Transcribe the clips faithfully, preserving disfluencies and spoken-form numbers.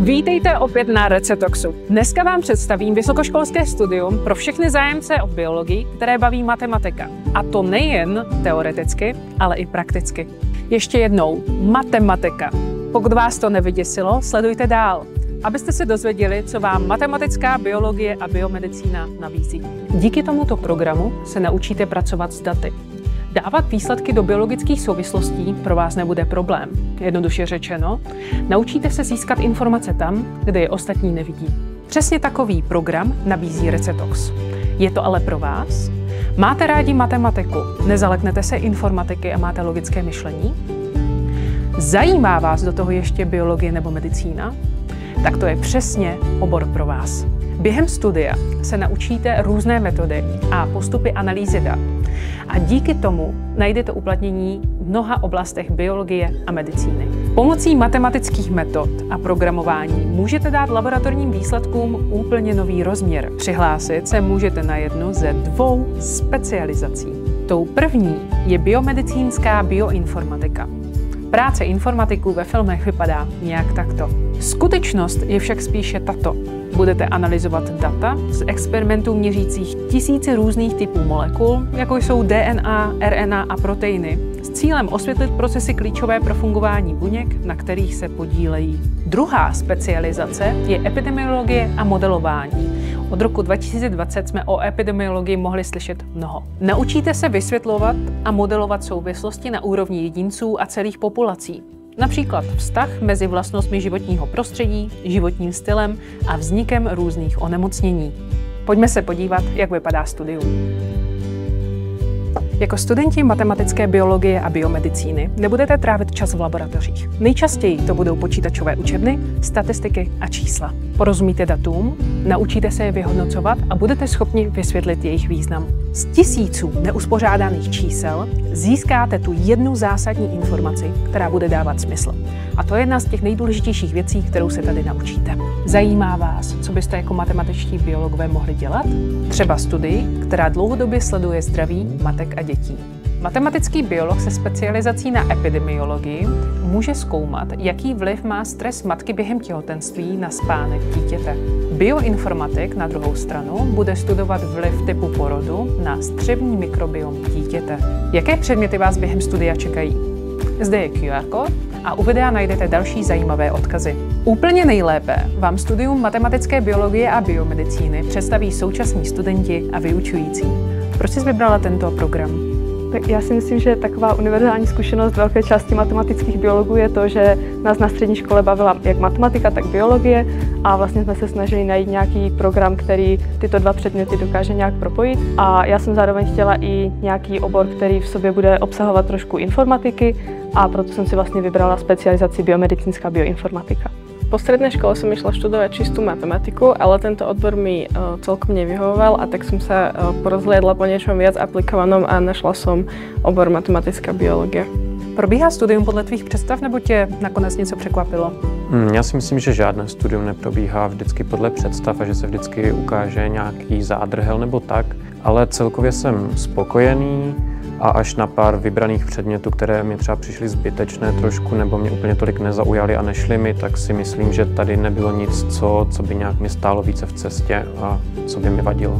Vítejte opět na Recetoxu. Dneska vám představím vysokoškolské studium pro všechny zájemce o biologii, které baví matematika. A to nejen teoreticky, ale i prakticky. Ještě jednou, matematika. Pokud vás to nevyděsilo, sledujte dál, abyste se dozvěděli, co vám matematická biologie a biomedicína nabízí. Díky tomuto programu se naučíte pracovat s daty. Dávat výsledky do biologických souvislostí pro vás nebude problém. Jednoduše řečeno, naučíte se získat informace tam, kde je ostatní nevidí. Přesně takový program nabízí Recetox. Je to ale pro vás? Máte rádi matematiku, nezaleknete se informatiky a máte logické myšlení? Zajímá vás do toho ještě biologie nebo medicína? Tak to je přesně obor pro vás. Během studia se naučíte různé metody a postupy analýzy dat. A díky tomu najdete uplatnění v mnoha oblastech biologie a medicíny. Pomocí matematických metod a programování můžete dát laboratorním výsledkům úplně nový rozměr. Přihlásit se můžete na jednu ze dvou specializací. Tou první je biomedicínská bioinformatika. Práce informatiků ve filmech vypadá nějak takto. Skutečnost je však spíše tato. Budete analyzovat data z experimentů měřících tisíce různých typů molekul, jako jsou D N A, R N A a proteiny, s cílem osvětlit procesy klíčové pro fungování buněk, na kterých se podílejí. Druhá specializace je epidemiologie a modelování. Od roku dva tisíce dvacet jsme o epidemiologii mohli slyšet mnoho. Naučíte se vysvětlovat a modelovat souvislosti na úrovni jedinců a celých populací. Například vztah mezi vlastnostmi životního prostředí, životním stylem a vznikem různých onemocnění. Pojďme se podívat, jak vypadá studium. Jako studenti matematické biologie a biomedicíny nebudete trávit čas v laboratořích. Nejčastěji to budou počítačové učebny, statistiky a čísla. Porozumíte datům, naučíte se je vyhodnocovat a budete schopni vysvětlit jejich význam. Z tisíců neuspořádaných čísel získáte tu jednu zásadní informaci, která bude dávat smysl. A to je jedna z těch nejdůležitějších věcí, kterou se tady naučíte. Zajímá vás, co byste jako matematičtí biologové mohli dělat? Třeba studii, která dlouhodobě sleduje zdraví matek a dětí. Matematický biolog se specializací na epidemiologii může zkoumat, jaký vliv má stres matky během těhotenství na spánek dítěte. Bioinformatik na druhou stranu bude studovat vliv typu porodu na střevní mikrobiom dítěte. Jaké předměty vás během studia čekají? Zde je Q R kód a u videa najdete další zajímavé odkazy. Úplně nejlépe vám studium matematické biologie a biomedicíny představí současní studenti a vyučující. Proč jsi vybrala tento program? Tak já si myslím, že taková univerzální zkušenost velké části matematických biologů je to, že nás na střední škole bavila jak matematika, tak biologie a vlastně jsme se snažili najít nějaký program, který tyto dva předměty dokáže nějak propojit. A já jsem zároveň chtěla i nějaký obor, který v sobě bude obsahovat trošku informatiky a proto jsem si vlastně vybrala specializaci biomedicínská bioinformatika. Po strednej škole som išla študovať čistú matematiku, ale tento odbor mi uh, celkom nevyhovoval a tak som sa uh, porozhliadla po niečom viac aplikovanom a našla som obor matematická biologie. Probíhá studium podle tvých představ, nebo tě nakonec něco překvapilo? Hmm, já si myslím, že žádné studium neprobíhá vždycky podle představ a že se vždycky ukáže nějaký zádrhel nebo tak, ale celkově jsem spokojený. A až na pár vybraných předmětů, které mi třeba přišly zbytečné trošku nebo mě úplně tolik nezaujaly a nešly mi, tak si myslím, že tady nebylo nic, co, co by nějak mi stálo více v cestě a co by mi vadilo.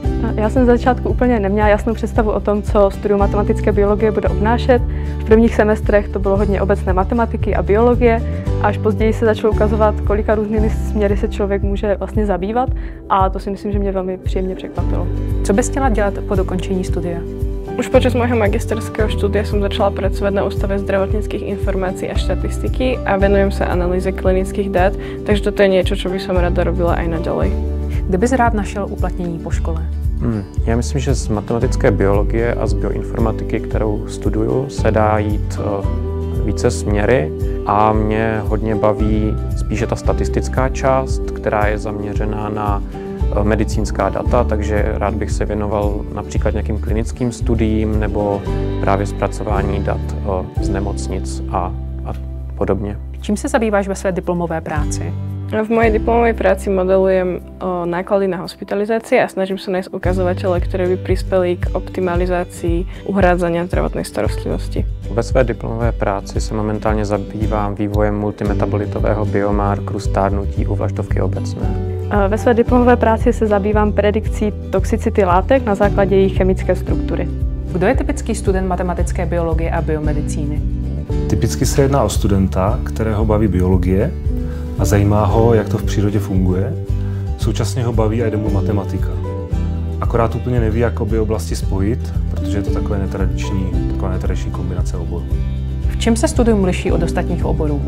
Já jsem z začátku úplně neměla jasnou představu o tom, co studium matematické biologie bude obnášet. V prvních semestrech to bylo hodně obecné matematiky a biologie, a až později se začalo ukazovat, kolika různými směry se člověk může vlastně zabývat a to si myslím, že mě velmi příjemně překvapilo. Co bys chtěla dělat po dokončení studia? Už počas môjho magisterského štúdia som začala pracovať na Ústave zdravotníckych informácií a štatistiky a venujem sa analýze klinických dát, takže toto je niečo, čo by som rada robila aj naďalej. Kde bys rád našel uplatnění po škole? Hmm, já myslím, že z matematické biologie a z bioinformatiky, kterou studuju, se dá jít uh, více směry a mě hodně baví spíše ta statistická část, která je zaměřená na medicínská data, takže rád bych se věnoval například nějakým klinickým studiím nebo právě zpracování dat z nemocnic a, a podobně. Čím se zabýváš ve své diplomové práci? V mojej diplomovej práci modelujem o náklady na hospitalizácie a snažím sa nájsť ukazovatele, ktoré by prispeli k optimalizácii uhrádzania zdravotnej starostlivosti. Ve své diplomové práci se momentálně zabývám vývojem multimetabolitového biomarkeru stárnutí u vlaštovky obecné. Ve své diplomové práci se zabývám predikcí toxicity látek na základě jejich chemické struktury. Kdo je typický student matematické biologie a biomedicíny? Typicky se jedná o studenta, kterého baví biologie a zajímá ho, jak to v přírodě funguje. Současně ho baví a jde mu matematika. Akorát úplně neví, jak obě oblasti spojit, protože je to takové netradiční, taková netradiční kombinace oborů. V čem se studium liší od ostatních oborů?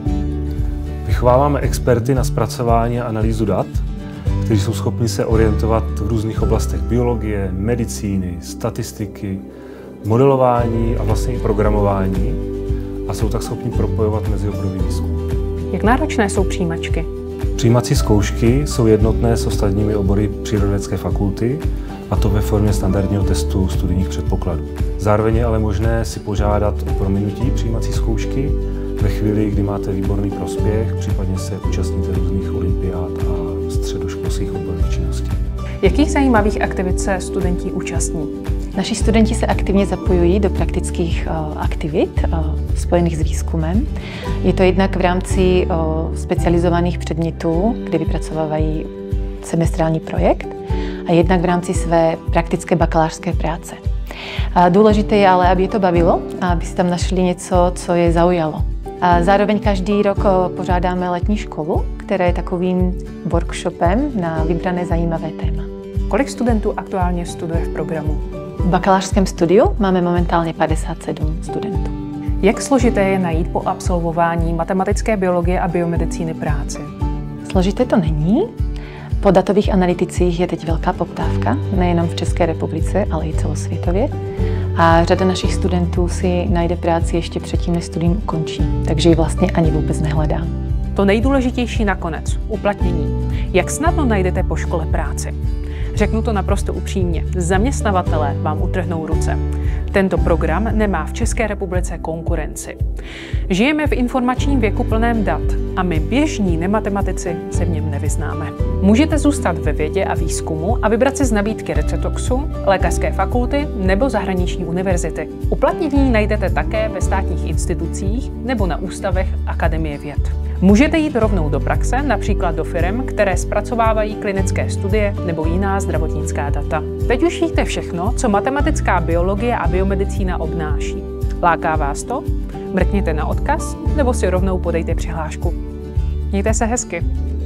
Vychováváme experty na zpracování a analýzu dat, kteří jsou schopni se orientovat v různých oblastech biologie, medicíny, statistiky, modelování a vlastně i programování a jsou tak schopni propojovat mezioborový výzkum. Jak náročné jsou přijímačky? Přijímací zkoušky jsou jednotné s ostatními obory přírodovědecké fakulty, a to ve formě standardního testu studijních předpokladů. Zároveň je ale možné si požádat o prominutí přijímací zkoušky ve chvíli, kdy máte výborný prospěch, případně se účastníte různých olympiád a středoškolských odborných činností. Jakých zajímavých aktivit se studenti účastní? Naši studenti se aktivně zapojují do praktických uh, aktivit uh, spojených s výzkumem. Je to jednak v rámci uh, specializovaných předmětů, kde vypracovávají semestrální projekt, a jednak v rámci své praktické bakalářské práce. A důležité je ale, aby je to bavilo a aby si tam našli něco, co je zaujalo. A zároveň každý rok pořádáme letní školu, která je takovým workshopem na vybrané zajímavé téma. Kolik studentů aktuálně studuje v programu? V bakalářském studiu máme momentálně padesát sedm studentů. Jak složité je najít po absolvování matematické biologie a biomedicíny práci? Složité to není. Po datových analyticích je teď velká poptávka, nejenom v České republice, ale i celosvětově. A řada našich studentů si najde práci ještě předtím, než studium ukončí, takže ji vlastně ani vůbec nehledá. To nejdůležitější nakonec, uplatnění. Jak snadno najdete po škole práci? Řeknu to naprosto upřímně, zaměstnavatelé vám utrhnou ruce. Tento program nemá v České republice konkurenci. Žijeme v informačním věku plném dat a my běžní nematematici se v něm nevyznáme. Můžete zůstat ve vědě a výzkumu a vybrat si z nabídky Recetoxu, lékařské fakulty nebo zahraniční univerzity. Uplatnění najdete také ve státních institucích nebo na ústavech Akademie věd. Můžete jít rovnou do praxe, například do firem, které zpracovávají klinické studie nebo jiná zdravotnická data. Teď už víte všechno, co matematická biologie a biomedicína obnáší. Láká vás to? Mrkněte na odkaz nebo si rovnou podejte přihlášku. Mějte se hezky.